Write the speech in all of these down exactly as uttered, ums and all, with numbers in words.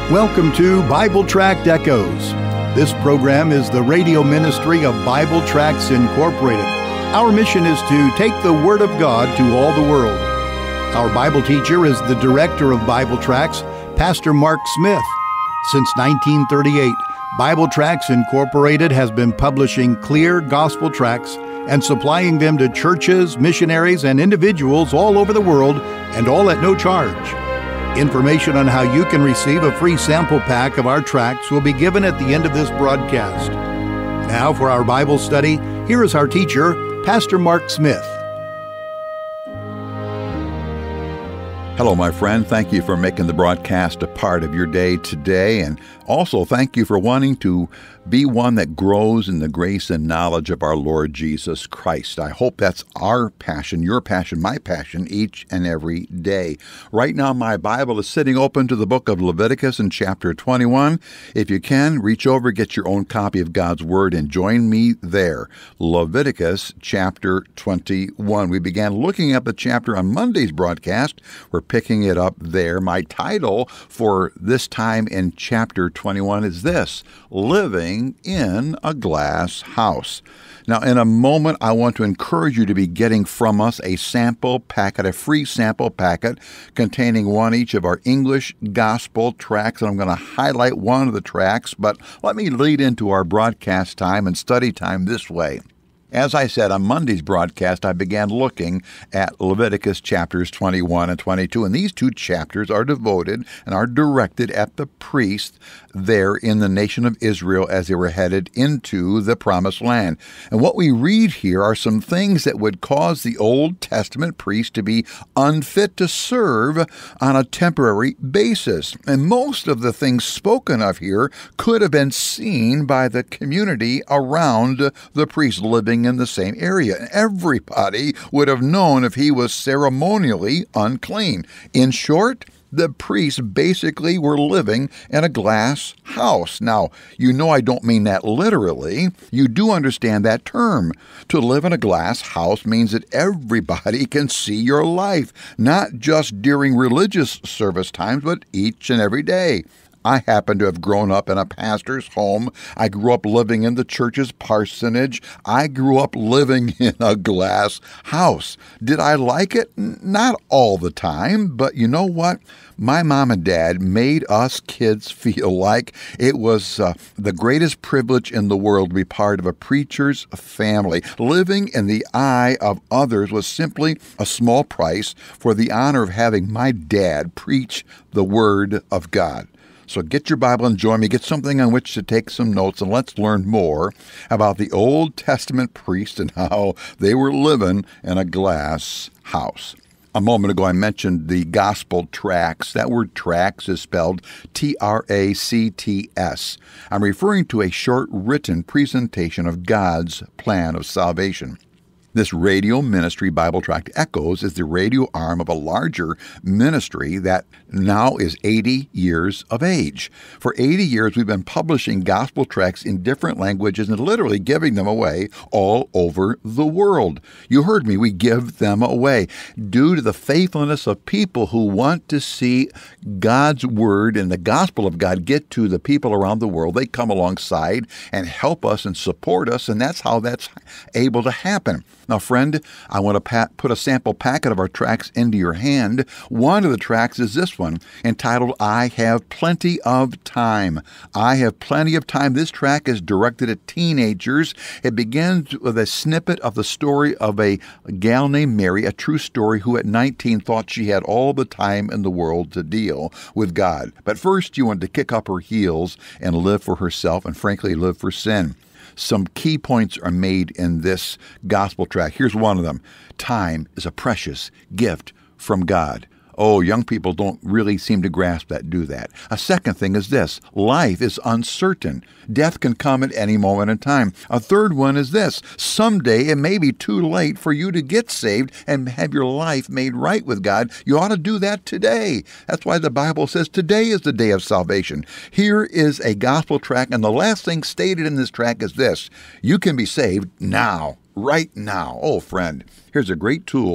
Welcome to Bible Tract Echoes. This program is the radio ministry of Bible Tracts Incorporated. Our mission is to take the Word of God to all the world. Our Bible teacher is the director of Bible Tracts, Pastor Mark Smith. Since nineteen thirty-eight, Bible Tracts Incorporated has been publishing clear gospel tracts and supplying them to churches, missionaries, and individuals all over the world, and all at no charge. Information on how you can receive a free sample pack of our tracts will be given at the end of this broadcast. Now for our Bible study, here is our teacher, Pastor Mark Smith. Hello, my friend. Thank you for making the broadcast a part of your day today, and also thank you for wanting to be one that grows in the grace and knowledge of our Lord Jesus Christ. I hope that's our passion, your passion, my passion, each and every day. Right now, my Bible is sitting open to the book of Leviticus in chapter twenty-one. If you can, reach over, get your own copy of God's Word, and join me there. Leviticus chapter twenty-one. We began looking at the chapter on Monday's broadcast. We're picking it up there. My title for this time in chapter twenty-one is this: Living in a Glass House. Now, in a moment, I want to encourage you to be getting from us a sample packet, a free sample packet containing one each of our English gospel tracts, and I'm going to highlight one of the tracts, but let me lead into our broadcast time and study time this way. As I said, on Monday's broadcast, I began looking at Leviticus chapters twenty-one and twenty-two, and these two chapters are devoted and are directed at the priests there in the nation of Israel as they were headed into the Promised Land. And what we read here are some things that would cause the Old Testament priest to be unfit to serve on a temporary basis. And most of the things spoken of here could have been seen by the community around the priest living in the same area. Everybody would have known if he was ceremonially unclean. In short, the priests basically were living in a glass house. Now, you know I don't mean that literally. You do understand that term. To live in a glass house means that everybody can see your life, not just during religious service times, but each and every day. I happen to have grown up in a pastor's home. I grew up living in the church's parsonage. I grew up living in a glass house. Did I like it? Not all the time, but you know what? My mom and dad made us kids feel like it was uh, the greatest privilege in the world to be part of a preacher's family. Living in the eye of others was simply a small price for the honor of having my dad preach the Word of God. So get your Bible and join me, get something on which to take some notes, and let's learn more about the Old Testament priests and how they were living in a glass house. A moment ago, I mentioned the gospel tracts. That word tracts is spelled T R A C T S. I'm referring to a short written presentation of God's plan of salvation. This radio ministry, Bible Tract Echoes, is the radio arm of a larger ministry that now is eighty years of age. For eighty years, we've been publishing gospel tracts in different languages and literally giving them away all over the world. You heard me, we give them away due to the faithfulness of people who want to see God's Word and the gospel of God get to the people around the world. They come alongside and help us and support us, and that's how that's able to happen. Now, friend, I want to pa- put a sample packet of our tracts into your hand. One of the tracts is this one, entitled, I Have Plenty of Time. I Have Plenty of Time. This tract is directed at teenagers. It begins with a snippet of the story of a gal named Mary, a true story, who at nineteen thought she had all the time in the world to deal with God. But first, she wanted to kick up her heels and live for herself and, frankly, live for sin. Some key points are made in this gospel tract. Here's one of them. Time is a precious gift from God. Oh, young people don't really seem to grasp that, do that. A second thing is this. Life is uncertain. Death can come at any moment in time. A third one is this. Someday it may be too late for you to get saved and have your life made right with God. You ought to do that today. That's why the Bible says today is the day of salvation. Here is a gospel tract, and the last thing stated in this tract is this. You can be saved now, right now. Oh, friend, here's a great tool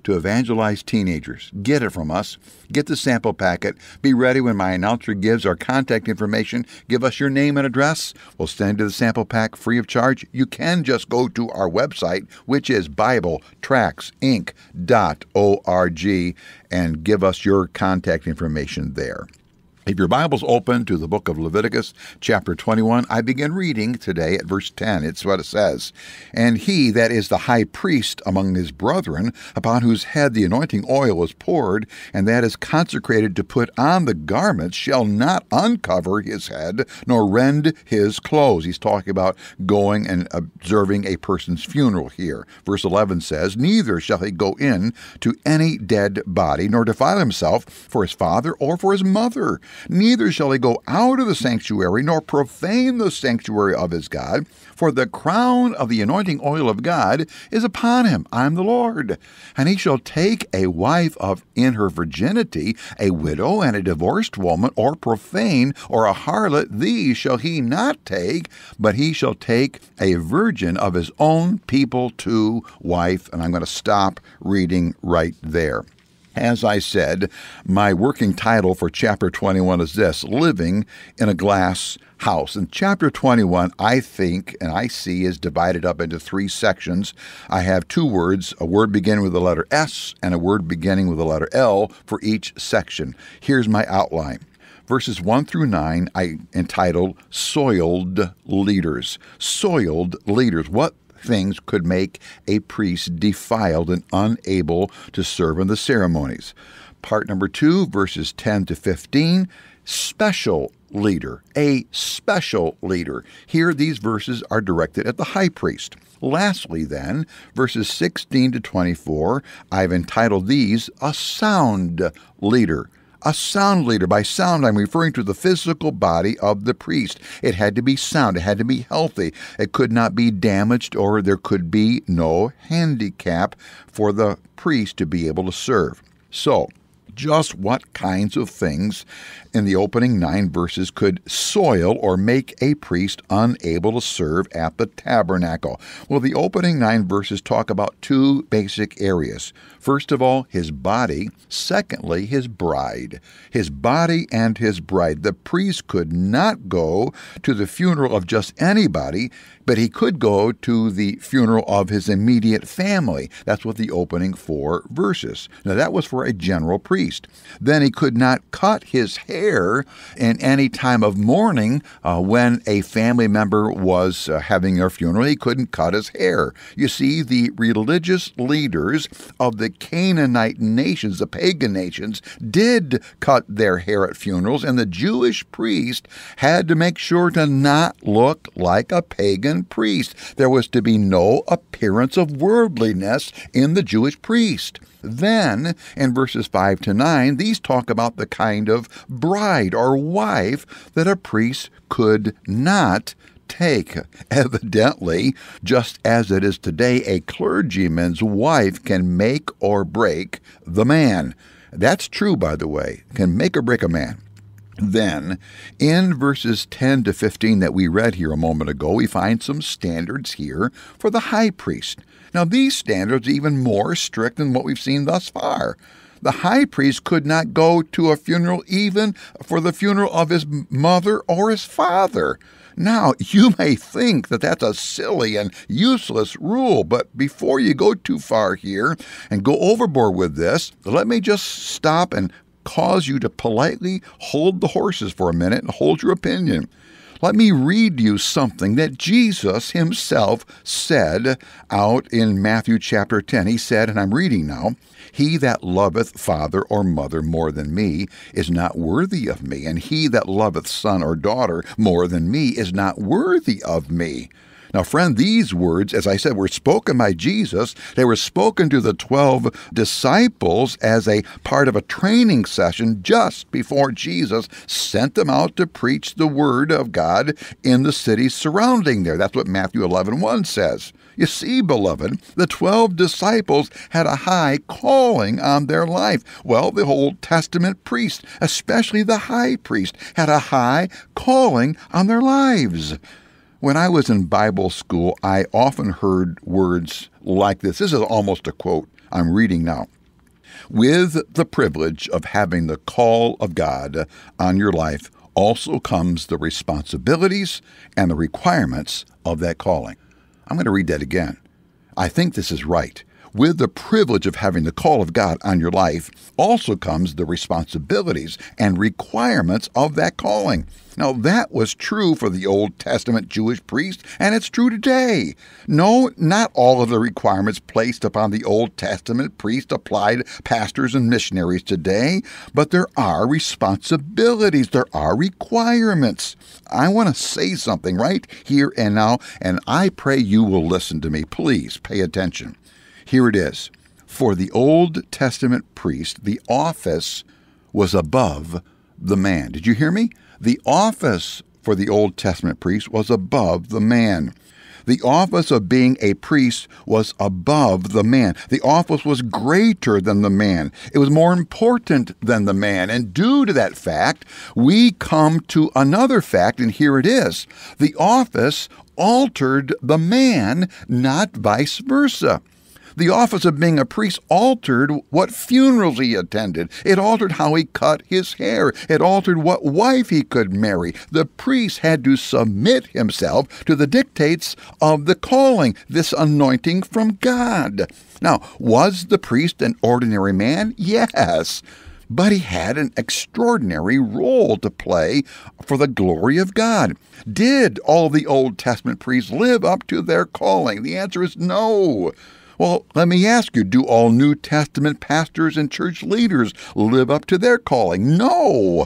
to evangelize teenagers. Get it from us. Get the sample packet. Be ready when my announcer gives our contact information. Give us your name and address. We'll send you the sample pack free of charge. You can just go to our website, which is Bible Tracts Inc dot org, and give us your contact information there. If your Bible's open to the book of Leviticus, chapter twenty-one, I begin reading today at verse ten. It's what it says. And he that is the high priest among his brethren, upon whose head the anointing oil is poured, and that is consecrated to put on the garments, shall not uncover his head, nor rend his clothes. He's talking about going and observing a person's funeral here. Verse eleven says, Neither shall he go in to any dead body, nor defile himself for his father or for his mother. Neither shall he go out of the sanctuary, nor profane the sanctuary of his God, for the crown of the anointing oil of God is upon him. I am the Lord. And he shall take a wife of in her virginity, a widow and a divorced woman, or profane, or a harlot, these shall he not take, but he shall take a virgin of his own people to wife. And I'm going to stop reading right there. As I said, my working title for chapter twenty-one is this, Living in a Glass House. And chapter twenty-one, I think, and I see, is divided up into three sections. I have two words, a word beginning with the letter S and a word beginning with the letter L for each section. Here's my outline. Verses one through nine, I entitled Soiled Leaders. Soiled Leaders. What things could make a priest defiled and unable to serve in the ceremonies? Part number two, verses ten to fifteen, special leader, a special leader. Here, these verses are directed at the high priest. Lastly, then, verses sixteen to twenty-four, I've entitled these a sound leader. A sound leader. By sound, I'm referring to the physical body of the priest. It had to be sound. It had to be healthy. It could not be damaged, or there could be no handicap for the priest to be able to serve. So, just what kinds of things in the opening nine verses could soil or make a priest unable to serve at the tabernacle? Well, the opening nine verses talk about two basic areas. First of all, his body. Secondly, his bride. His body and his bride. The priest could not go to the funeral of just anybody, but he could go to the funeral of his immediate family. That's what the opening four verses. Now, that was for a general priest. Then he could not cut his hair in any time of mourning uh, when a family member was uh, having their funeral. He couldn't cut his hair. You see, the religious leaders of the Canaanite nations, the pagan nations, did cut their hair at funerals, and the Jewish priest had to make sure to not look like a pagan priest. There was to be no appearance of worldliness in the Jewish priest. Then, in verses five to nine, these talk about the kind of bride or wife that a priest could not take. Evidently, just as it is today, a clergyman's wife can make or break the man. That's true, by the way, can make or break a man. Then, in verses ten to fifteen that we read here a moment ago, we find some standards here for the high priest. Now, these standards are even more strict than what we've seen thus far. The high priest could not go to a funeral even for the funeral of his mother or his father. Now, you may think that that's a silly and useless rule, but before you go too far here and go overboard with this, let me just stop and cause you to politely hold the horses for a minute and hold your opinion. Let me read you something that Jesus himself said out in Matthew chapter ten. He said, and I'm reading now, He that loveth father or mother more than me is not worthy of me, and he that loveth son or daughter more than me is not worthy of me. Now, friend, these words, as I said, were spoken by Jesus. They were spoken to the twelve disciples as a part of a training session just before Jesus sent them out to preach the word of God in the cities surrounding there. That's what Matthew eleven one says. You see, beloved, the twelve disciples had a high calling on their life. Well, the Old Testament priests, especially the high priest, had a high calling on their lives. When I was in Bible school, I often heard words like this. This is almost a quote I'm reading now. With the privilege of having the call of God on your life also comes the responsibilities and the requirements of that calling. I'm going to read that again. I think this is right. With the privilege of having the call of God on your life also comes the responsibilities and requirements of that calling. Now, that was true for the Old Testament Jewish priest, and it's true today. No, not all of the requirements placed upon the Old Testament priest apply to pastors and missionaries today, but there are responsibilities, there are requirements. I want to say something right here and now, and I pray you will listen to me. Please pay attention. Here it is. For the Old Testament priest, the office was above the man. Did you hear me? The office for the Old Testament priest was above the man. The office of being a priest was above the man. The office was greater than the man. It was more important than the man. And due to that fact, we come to another fact, and here it is. The office altered the man, not vice versa. The office of being a priest altered what funerals he attended. It altered how he cut his hair. It altered what wife he could marry. The priest had to submit himself to the dictates of the calling, this anointing from God. Now, was the priest an ordinary man? Yes. But he had an extraordinary role to play for the glory of God. Did all the Old Testament priests live up to their calling? The answer is no. Well, let me ask you, do all New Testament pastors and church leaders live up to their calling? No.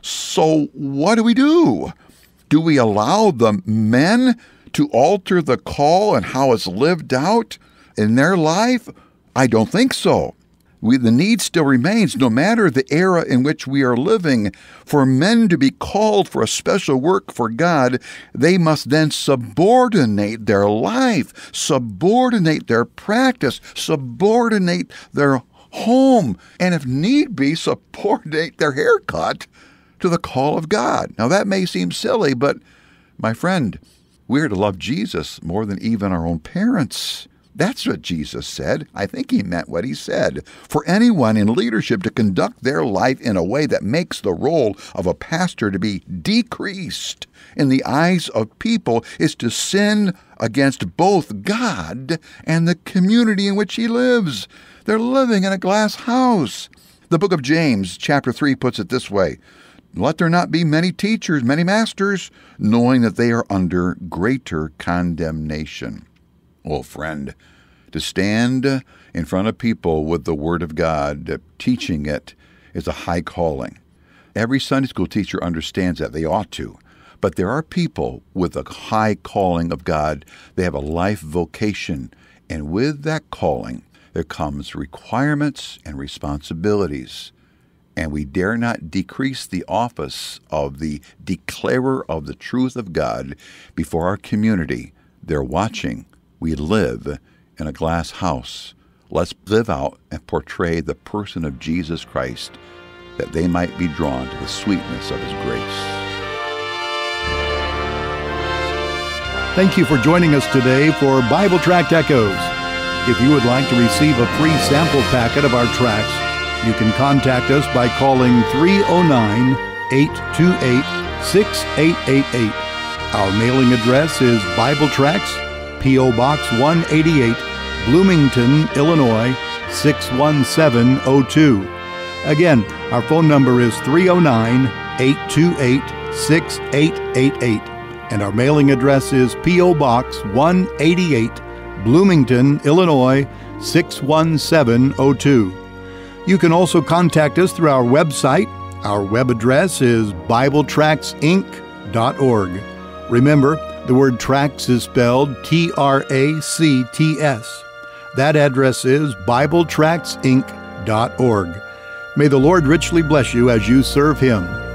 So what do we do? Do we allow the men to alter the call and how it's lived out in their life? I don't think so. We, the need still remains, no matter the era in which we are living, for men to be called for a special work for God. They must then subordinate their life, subordinate their practice, subordinate their home, and if need be, subordinate their haircut to the call of God. Now that may seem silly, but my friend, we are to love Jesus more than even our own parents. That's what Jesus said. I think he meant what he said. For anyone in leadership to conduct their life in a way that makes the role of a pastor to be decreased in the eyes of people is to sin against both God and the community in which he lives. They're living in a glass house. The book of James, chapter three, puts it this way. Let there not be many teachers, many masters, knowing that they are under greater condemnation. Oh, friend, to stand in front of people with the Word of God, teaching it, is a high calling. Every Sunday school teacher understands that. They ought to. But there are people with a high calling of God. They have a life vocation. And with that calling, there comes requirements and responsibilities. And we dare not decrease the office of the declarer of the truth of God before our community. They're watching. We live in a glass house. Let's live out and portray the person of Jesus Christ, that they might be drawn to the sweetness of his grace. Thank you for joining us today for Bible Tract Echoes. If you would like to receive a free sample packet of our tracts, you can contact us by calling three oh nine, eight two eight, six eight eight eight. Our mailing address is Bible Tracts, P O. Box one eighty-eight, Bloomington, Illinois, six one seven oh two. Again, our phone number is three oh nine, eight two eight, six eight eight eight, and our mailing address is P O. Box one eighty-eight, Bloomington, Illinois, six one seven oh two. You can also contact us through our website. Our web address is bible tracts inc dot org. Remember, the word tracts is spelled T R A C T S. That address is bible tracts inc dot org. May the Lord richly bless you as you serve Him.